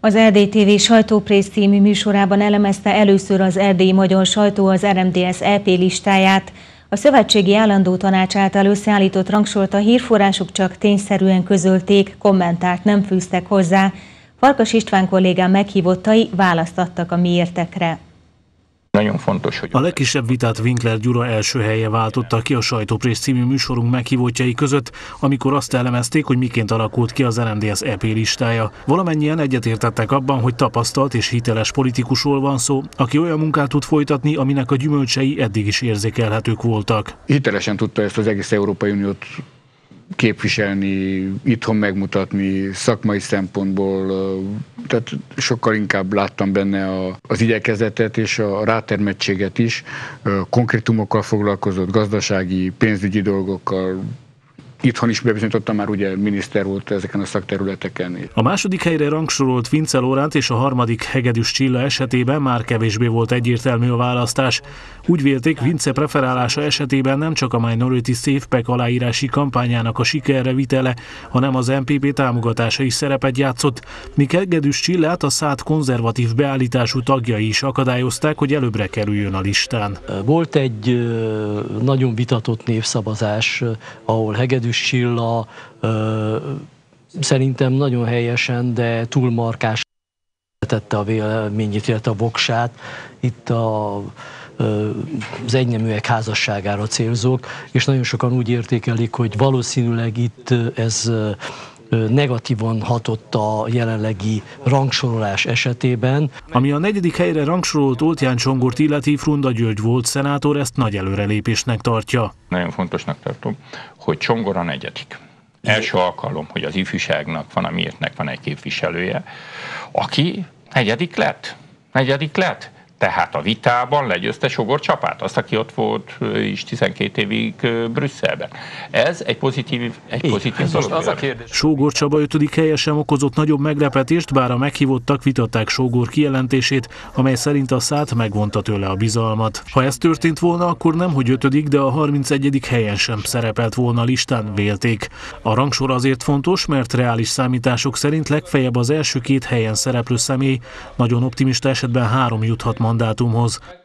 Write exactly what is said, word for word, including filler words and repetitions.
Az Erdély té vé Sajtóprész című műsorában elemezte először az erdélyi magyar sajtó az er em dé es é pé listáját. A Szövetségi Állandó Tanács által összeállított rangsort a hírforrások csak tényszerűen közölték, kommentárt nem fűztek hozzá. Farkas István kollégám meghívottai választ adtak a miértekre. Nagyon fontos, hogy... A legkisebb vitát Winkler Gyula első helye váltotta ki a Sajtóprész című műsorunk meghívottjai között, amikor azt elemezték, hogy miként alakult ki az er em dé es é pé listája. Valamennyien egyetértettek abban, hogy tapasztalt és hiteles politikusról van szó, aki olyan munkát tud folytatni, aminek a gyümölcsei eddig is érzékelhetők voltak. Hitelesen tudta ezt az egész Európai Uniót képviselni, itthon megmutatni, szakmai szempontból, tehát sokkal inkább láttam benne a, az igyekezetet és a rátermettséget is, konkrétumokkal foglalkozott, gazdasági, pénzügyi dolgokkal. Itthon is bebizonyítottam, már ugye miniszter volt ezeken a szakterületeken. A második helyre rangsorolt Vince Lóránt és a harmadik Hegedűs Csilla esetében már kevésbé volt egyértelmű a választás. Úgy vélték, Vince preferálása esetében nem csak a Minority Safe Pack aláírási kampányának a sikerre vitele, hanem az em pé pé támogatása is szerepet játszott, míg Hegedűs Csillát a SZÁD konzervatív beállítású tagjai is akadályozták, hogy előbbre kerüljön a listán. Volt egy nagyon vitatott névszavazás, ahol Hegedűs Csilla ö, szerintem nagyon helyesen, de túl markás tette a véleményét, illetve a voksát. Itt a, ö, az egyneműek házasságára célzók, és nagyon sokan úgy értékelik, hogy valószínűleg itt ez negatívan hatott a jelenlegi rangsorolás esetében. Ami a negyedik helyre rangsorolt Oltján Csongort illeti, Frunda György volt szenátor ezt nagy előrelépésnek tartja. Nagyon fontosnak tartom, hogy Csongor a negyedik. Első alkalom, hogy az ifjúságnak van, a miértnek van egy képviselője, aki negyedik lett. Negyedik lett. Tehát a vitában legyőzte Sógor csapát, azt, aki ott volt is tizenkét évig Brüsszelben. Ez egy pozitív, egy pozitív dolog. Az a kérdés. Sógor Csaba ötödik helye sem okozott nagyobb meglepetést, bár a meghívottak vitatták Sógor kijelentését, amely szerint a SZÁD megvonta tőle a bizalmat. Ha ez történt volna, akkor nemhogy ötödik, de a harmincegyedik helyen sem szerepelt volna a listán, vélték. A rangsor azért fontos, mert reális számítások szerint legfeljebb az első két helyen szereplő személy, nagyon optimista esetben három juthat mandátumhoz.